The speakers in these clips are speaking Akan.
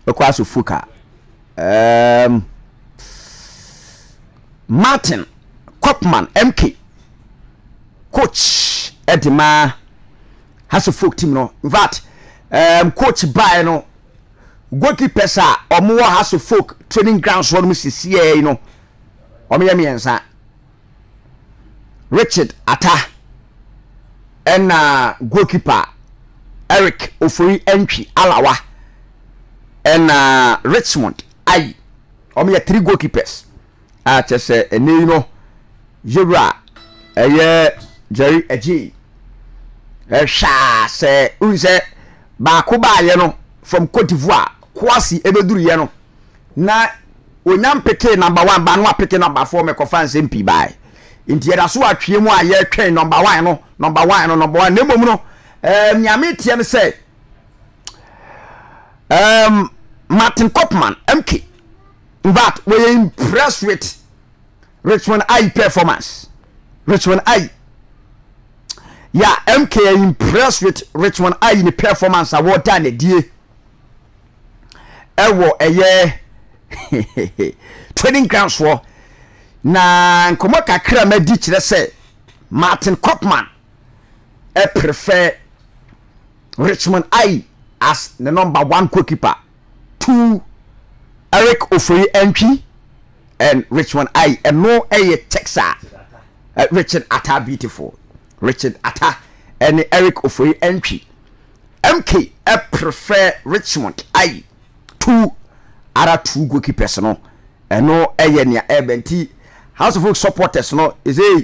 Kwasu Fuka. Martin Kopman MK coach Edema has a folk team no that coach by no goalkeeper sa omo has a folk training grounds for Mrs. you know omo Richard Atta and goalkeeper Eric Ofori entry Alawa and Richmond I omo 3 goalkeepers just say you know Jura Jerry Eji sha say unse ba ko ba ye no from Cote d'Ivoire kwasi ebeduru ye no na onyam peke number 1 ba no peke number 4 me ko fan MP bai nti yeda so atwe mu aye twen number 1 no number 1 na mom no nyame tie me say Martin Kopman MK that we impressed with Richmond I performance. Richmond I. Yeah, MK impressed with Richmond I in the performance award done a day. Ewo a year training grounds for na nkomo kakra ma di kire say Martin Kopman prefer Richmond I as the number 1 goalkeeper. 2 Eric Ofori entry and Richmond I and no Texas Richard Atta beautiful Richard Atta and Eric Ofori entry MK prefer Richmond I 2 other 2 goalkeepers no and no nia ebenti House of Folk supporters no is a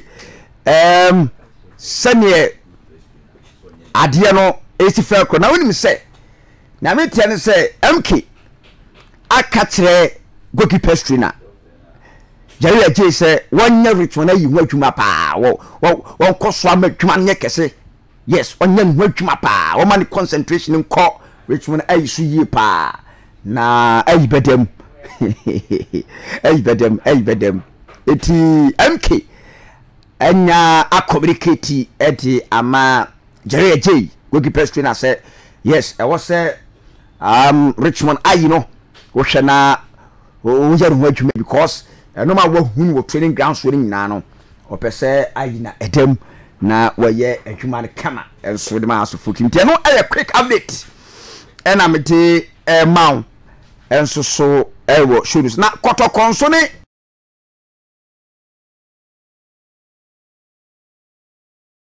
senior adie no esi fair ko na woni me say na me tie ne say MK akatre goalkeeper trainer Jerry Eji say one Richmond ayi ho adwuma pa won koso amadwuma nye kese yes onye ho adwuma pa o man concentration nko Richmond ayi su yi pa na ayi bedem ayi bedem eti MK anya communicate eti ama Jerry Eji goalkeeper trainer say yes I was say Richmond ayi no wo hwe na wo yare ho adwuma because no ma wo training grounds winning na no opese ayi na edem na waye adwuma ne kama enso de ma aso fuki ntia no quick update ena mete maun enso so ewo shows na kotokon so ne